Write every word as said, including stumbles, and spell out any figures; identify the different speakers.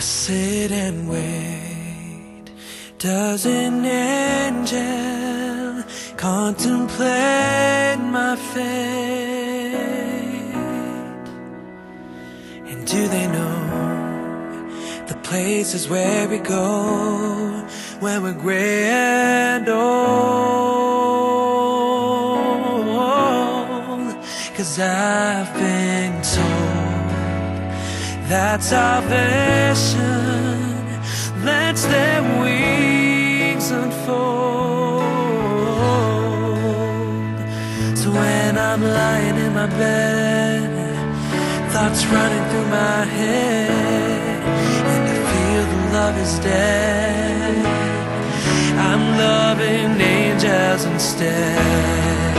Speaker 1: sit and wait. Does an angel contemplate my fate? And do they know the places where we go when we're gray and old? 'Cause I've been told that salvation lets their wings unfold. So when I'm lying in my bed, thoughts running through my head, and I feel the love is dead, I'm loving angels instead.